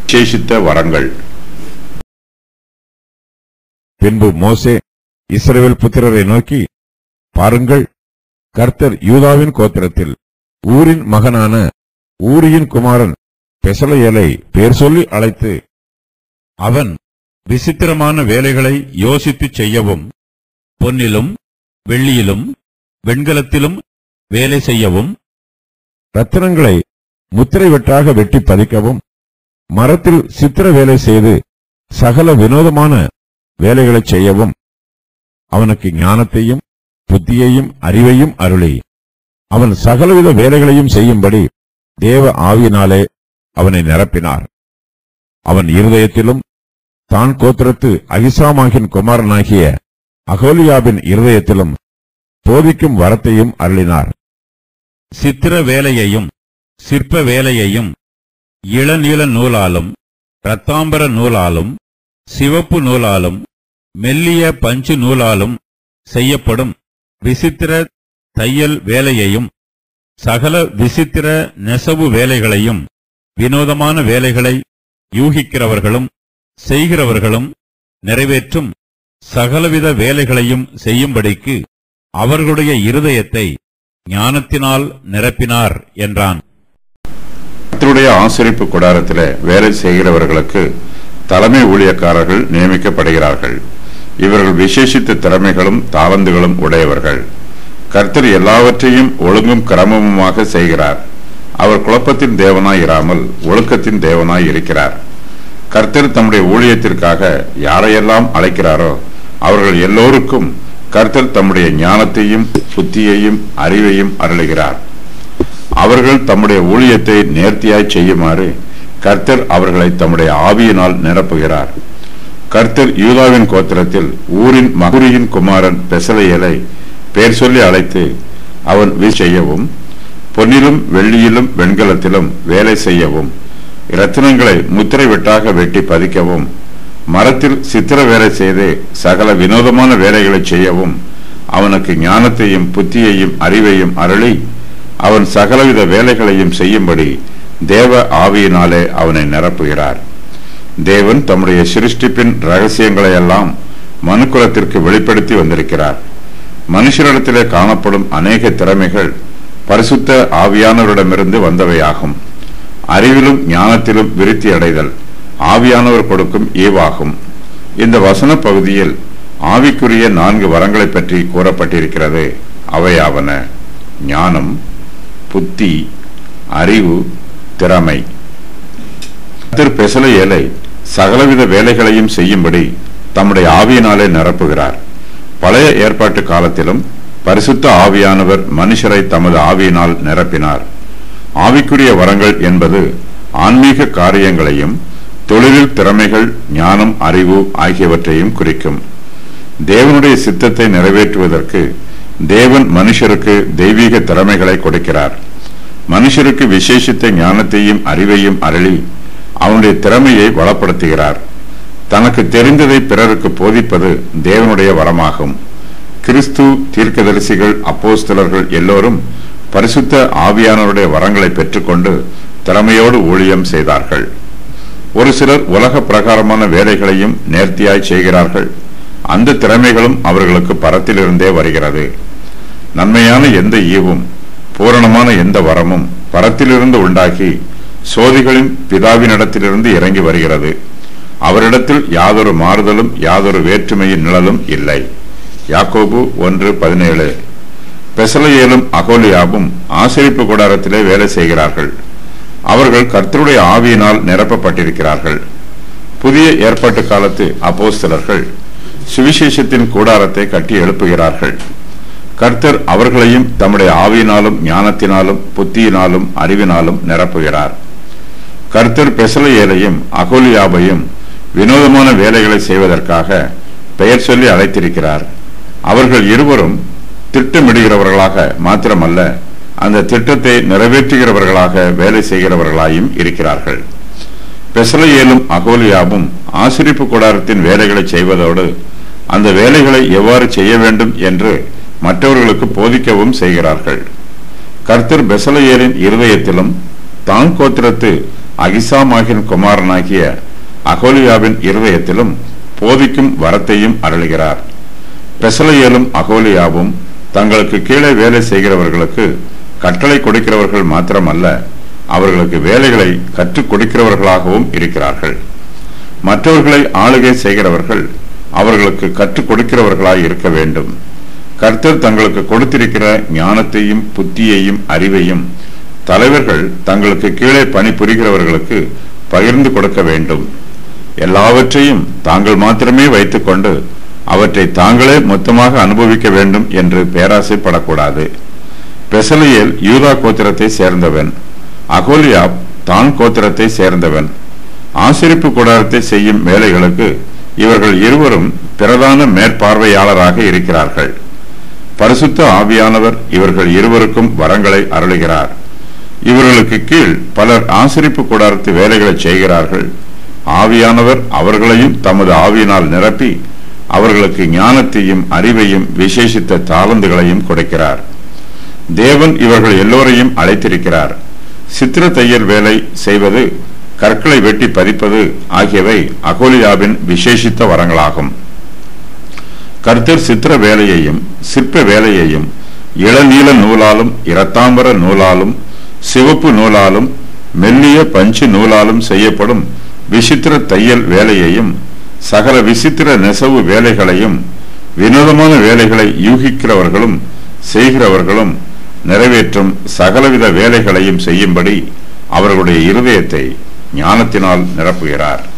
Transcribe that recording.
விசேஷித்த வரங்கள். பின்பு மோசே இஸ்ரவேல் புத்திரரை நோக்கி, பாருங்கள், கர்த்தர் யூதாவின் கோத்திரத்தில் ஊரின் மகனான ஊரியின் குமாரன் பெசலெயேலை பேர் சொல்லி அழைத்து, அவன் விசித்திரமான வேலைகளை யோசித்துச் செய்யவும், பொன்னிலும் வெள்ளியிலும் வெண்கலத்திலும் வேலை செய்யவும், ரத்தினங்களை முத்திரை வெட்டாக வெட்டி பதிக்கவும், மரத்தில் சித்திர வேலை செய்து சகல வினோதமான வேலைகளைச் செய்யவும் அவனுக்கு ஞானத்தையும் புத்தியையும் அறிவையும் அருளி, அவன் சகலவித வேலைகளையும் செய்யும்படி தேவ ஆவியினாலே அவனை நிரப்பினார். அவன் இருதயத்திலும் தான் கோத்திரத்து அகிசாமாகின் குமாரனாகிய அகோலியாபின் இருதயத்திலும் போதிக்கும் வரத்தையும் அருளினார். சித்திர வேலையையும் சிற்ப வேலையையும் இளநீல நூலாலும் இரத்தாம்பர நூலாலும் சிவப்பு நூலாலும் மெல்லிய பஞ்சு நூலாலும் செய்யப்படும் விசித்திர தையல் வேலையையும் சகல விசித்திர நெசவு வேலைகளையும் வினோதமான வேலைகளை யூகிக்கிறவர்களும் செய்கிறவர்களும் நிறைவேற்றும் சகலவித வேலைகளையும் செய்யும்படிக்கு அவர்களுடைய இருதயத்தை ஞானத்தினால் நிரப்பினார் என்றான். கர்த்தருடைய ஆசரிப்பு கூடாரத்திலே வேலை செய்கிறவர்களுக்கு தலைமை ஊழியக்காரர்கள் நியமிக்கப்படுகிறார்கள். இவர்கள் விசேஷித்த திறமைகளும் தாளந்துகளும் உடையவர்கள். கர்த்தர் எல்லாவற்றையும் ஒழுங்கும் கிரமமுமாக செய்கிறார். அவர் குழப்பத்தின் தேவனாய் இராமல் ஒழுக்கத்தின் தேவனாய் இருக்கிறார். கர்த்தர் தம்முடைய ஊழியத்திற்காக யாரையெல்லாம் அழைக்கிறாரோ அவர்கள் எல்லோருக்கும் கர்த்தர் தம்முடைய ஞானத்தையும் புத்தியையும் அறிவையும் அருளுகிறார். அவர்கள் தம்முடைய ஊழியத்தை நேர்த்தியாய் செய்யுமாறு கர்த்தர் அவர்களை தம்முடைய ஆவியினால் நிரப்புகிறார். கர்த்தர் யூதாவின் கோத்திரத்தில் ஊரியின் குமாரன் பெசலெயேலை பேர் சொல்லி அழைத்து, அவன் செய்யவும் பொன்னிலும் வெள்ளியிலும் வெண்கலத்திலும் வேலை செய்யவும், இரத்தினங்களை முத்திரை வெட்டாக வெட்டி பதிக்கவும், மரத்தில் சித்திர வேலை செய்து சகல வினோதமான வேலைகளை செய்யவும் அவனுக்கு ஞானத்தையும் புத்தியையும் அறிவையும் அருளி, அவன் சகலவித வேலைகளையும் செய்யும்படி தேவ ஆவியினாலே அவனை நிரப்புகிறார். தேவன் தம்முடைய சிருஷ்டிப்பின் ரகசியங்களையெல்லாம் மனுக்குலத்திற்கு வெளிப்படுத்தி வந்திருக்கிறார். மனுஷரிடத்திலே காணப்படும் அநேக திறமைகள் பரிசுத்த ஆவியானவரிடமிருந்து வந்தவையாகும். அறிவிலும் ஞானத்திலும் விருத்தி அடைதல் ஆவியானவர் கொடுக்கும் ஈவாகும். இந்த வசன பகுதியில் ஆவிக்குரிய 4 வரங்களை பற்றி கூறப்பட்டிருக்கிறது. அவையாவன: ஞானம், புத்தி, அறிவு, திறமை. கர்த்தர் பெசலெயேலை சகலவித வேலைகளையும் செய்யும்படி தம்முடைய ஆவியினாலே நிரப்புகிறார். பழைய ஏற்பாட்டு காலத்திலும் பரிசுத்த ஆவியானவர் மனுஷரை தமது ஆவியினால் நிரப்பினார். ஆவிக்குரிய வரங்கள் என்பது ஆன்மீக காரியங்களையும் தொழிலில் திறமைகள், ஞானம், அறிவு ஆகியவற்றையும் குறிக்கும். தேவனுடைய சித்தத்தை நிறைவேற்றுவதற்கு தேவன் மனுஷருக்கு தெய்வீக திறமைகளை கொடுக்கிறார். மனுஷருக்கு விசேஷித்த ஞானத்தையும் அறிவையும் அருளி அவனுடைய திறமையை வளப்படுத்துகிறார். தனக்கு தெரிந்ததை பிறருக்கு போதிப்பது தேவனுடைய வரமாகும். கிறிஸ்து, தீர்க்கதரிசிகள், அப்போஸ்தலர்கள் எல்லோரும் பரிசுத்த ஆவியானவருடைய வரங்களை பெற்றுக்கொண்டு திறமையோடு ஊழியம் செய்தார்கள். ஒரு சிலர் உலக பிரகாரமான வேலைகளையும் நேர்த்தியாய் செய்கிறார்கள். அந்த திறமைகளும் அவர்களுக்கு பரத்திலிருந்தே வருகிறது. நன்மையான எந்த ஈவும் பூரணமான எந்த வரமும் பரத்திலிருந்து உண்டாகி சோதிகளின் பிதாவினிடத்திலிருந்து இறங்கி வருகிறது. அவரிடத்தில் யாதொரு மாறுதலும் யாதொரு வேற்றுமையின் நிழலும் இல்லை. யாக்கோபு 1:17. பெசலெயேலும் அகோலியாபும் ஆசரிப்பு கூடாரத்திலே வேலை செய்கிறார்கள். அவர்கள் கர்த்தருடைய ஆவியினால் நிரப்பப்பட்டிருக்கிறார்கள். புதிய ஏற்பாட்டு காலத்து அப்போஸ்தலர்கள் சுவிசேஷத்தின் கூடாரத்தை கட்டி எழுப்புகிறார்கள். கர்த்தர் அவர்களையும் தம்முடைய ஆவியினாலும் ஞானத்தினாலும் புத்தியினாலும் அறிவினாலும் நிரப்புகிறார். கர்த்தர் பெசலெயேலையும் அகோலியாபையும் வினோதமான வேலைகளை செய்வதற்காக பெயர் சொல்லி அழைத்திருக்கிறார். அவர்கள் இருவரும் திட்டமிடுகிறவர்களாக மாத்திரமல்ல, அந்த திட்டத்தை நிறைவேற்றுகிறவர்களாக வேலை செய்கிறவர்களாயும் இருக்கிறார்கள். பெசலெயேலும் அகோலியாபும் ஆசரிப்பு கூடாரத்தின் வேலைகளை செய்வதோடு அந்த வேலைகளை எவ்வாறு செய்ய வேண்டும் என்று மற்றவர்களுக்கு போதிக்கவும் செய்கிறார்கள். கர்த்தர் பெசலெயேலின் இருதயத்திலும் தான் கோத்திரத்து அகிசாமாகின் குமாரனாகிய அகோலியாவின் இருதயத்திலும் போதிக்கும் வரத்தையும் அருளுகிறார். பெசலெயேலும் அகோலியாவும் தங்களுக்கு கீழே வேலை செய்கிறவர்களுக்கு கட்டளை கொடுக்கிறவர்கள் மாத்திரமல்ல, அவர்களுக்கு வேலைகளை கற்றுக் கொடுக்கிறவர்களாகவும் இருக்கிறார்கள். மற்றவர்களை ஆளுகை செய்கிறவர்கள் அவர்களுக்கு கற்றுக் கொடுக்கிறவர்களாய் இருக்க வேண்டும். கர்த்தர் தங்களுக்கு கொடுத்திருக்கிற ஞானத்தையும் புத்தியையும் அறிவையும் தலைவர்கள் தங்களுக்கு கீழே பணிபுரிகிறவர்களுக்கு பகிர்ந்து கொடுக்க வேண்டும். எல்லாவற்றையும் தாங்கள் மாத்திரமே வைத்துக்கொண்டு அவற்றை தாங்களே மொத்தமாக அனுபவிக்க வேண்டும் என்று பேராசைப்படக்கூடாது. பெசலெயேல் யூதா கோத்திரத்தை சேர்ந்தவன், அகோலியாப் தான் கோத்திரத்தை சேர்ந்தவன். ஆசரிப்பு கூடாரத்தை செய்யும் வேலைகளுக்கு இவர்கள் இருவரும் பிரதான மேற்பார்வையாளராக இருக்கிறார்கள். பரிசுத்த ஆவியானவர் இவர்கள் இருவருக்கும் வரங்களை அருளுகிறார். இவர்களுக்கு கீழ் பலர் ஆசரிப்பு கூடாரத்து வேலைகளை செய்கிறார்கள். ஆவியானவர் அவர்களையும் தமது ஆவியினால் நிரப்பி அவர்களுக்கு ஞானத்தையும் அறிவையும் விசேஷித்த தாளந்துகளையும் கொடுக்கிறார். தேவன் இவர்கள் எல்லோரையும் அழைத்திருக்கிறார். சித்திர தையல் வேலை செய்வது, கற்களை வெட்டி பதிப்பது ஆகியவை அகோலியாவின் விசேஷித்த வரங்களாகும். கர்த்தர் சித்திர வேலையையும் சிற்ப வேலையையும் இளநீல நூலாலும் இரத்தாம்பர நூலாலும் சிவப்பு நூலாலும் மெல்லிய பஞ்சு நூலாலும் செய்யப்படும் விசித்திர தையல் வேலையையும் சகல விசித்திர நெசவு வேலைகளையும் வினோதமான வேலைகளை யூகிக்கிறவர்களும் செய்கிறவர்களும் நிறைவேற்றும் சகலவித வேலைகளையும் செய்யும்படி அவர்களுடைய இருதயத்தை ஞானத்தினால் நிரப்புகிறார்.